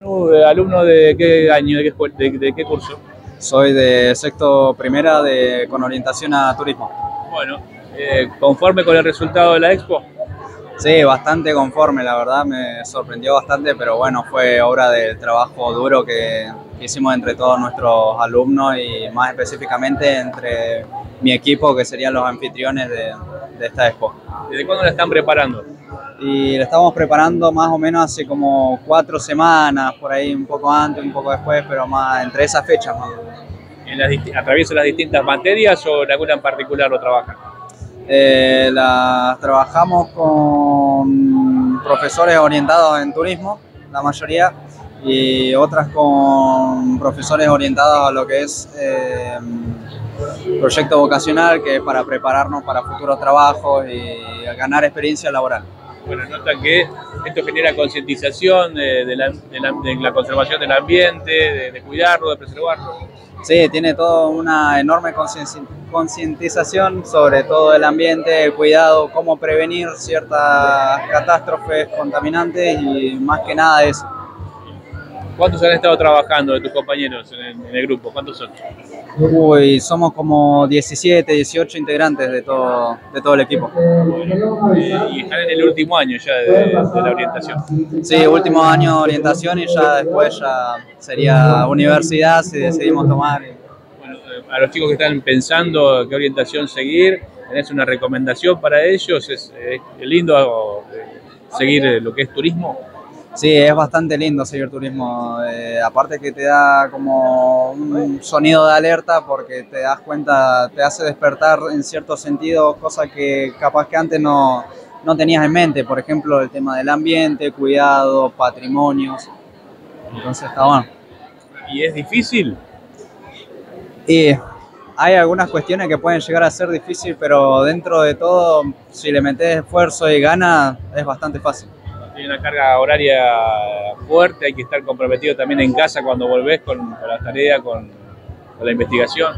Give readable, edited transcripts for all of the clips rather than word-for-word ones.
¿Alumno de qué año, de qué curso? Soy de sexto primera con orientación a turismo. Bueno, ¿conforme con el resultado de la Expo? Sí, bastante conforme, la verdad me sorprendió bastante, pero bueno, fue obra del trabajo duro que hicimos entre todos nuestros alumnos y más específicamente entre mi equipo, que serían los anfitriones de esta Expo. ¿Desde cuándo la están preparando? Y la estamos preparando más o menos hace como 4 semanas, por ahí un poco antes, un poco después, pero más entre esas fechas más. ¿Atraviesa las distintas materias o en alguna en particular lo trabajan? Las trabajamos con profesores orientados en turismo, la mayoría, y otras con profesores orientados a lo que es proyecto vocacional, que es para prepararnos para futuros trabajos y ganar experiencia laboral. Bueno, notan que esto genera concientización de la conservación del ambiente, de cuidarlo, de preservarlo. Sí, tiene toda una enorme concientización sobre todo el ambiente, el cuidado, cómo prevenir ciertas catástrofes contaminantes y más que nada eso. ¿Cuántos han estado trabajando de tus compañeros en el grupo? ¿Cuántos son? Uy, somos como 17, 18 integrantes de todo el equipo. Y están en el último año ya de la orientación. Sí, último año de orientación y ya después ya sería universidad si decidimos tomar. Bueno, a los chicos que están pensando qué orientación seguir, ¿tenés una recomendación para ellos? ¿Es lindo seguir lo que es turismo? Sí, es bastante lindo seguir turismo, aparte que te da como un sonido de alerta porque te das cuenta, te hace despertar en ciertos sentidos cosas que capaz que antes no tenías en mente, por ejemplo el tema del ambiente, cuidado, patrimonios, entonces está bueno. ¿Y es difícil? Y hay algunas cuestiones que pueden llegar a ser difíciles, pero dentro de todo, si le metes esfuerzo y ganas, es bastante fácil. Hay una carga horaria fuerte, hay que estar comprometido también en casa cuando volvés con la tarea, con la investigación.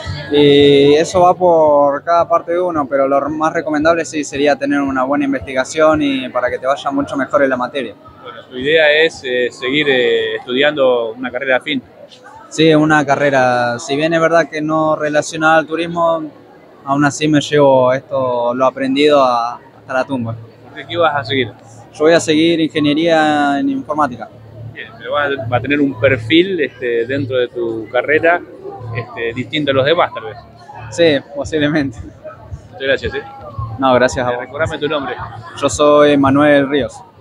Y eso va por cada parte de uno, pero lo más recomendable sí sería tener una buena investigación y para que te vaya mucho mejor en la materia. Bueno, tu idea es seguir estudiando una carrera afín. Sí, una carrera, si bien es verdad que no relacionada al turismo, aún así me llevo esto, lo aprendido hasta la tumba. ¿Qué vas a seguir? Yo voy a seguir ingeniería en informática. Bien, pero va a tener un perfil dentro de tu carrera distinto a los demás, tal vez. Sí, posiblemente. Muchas gracias. No, gracias a vos. Recordame tu nombre. Yo soy Manuel Ríos.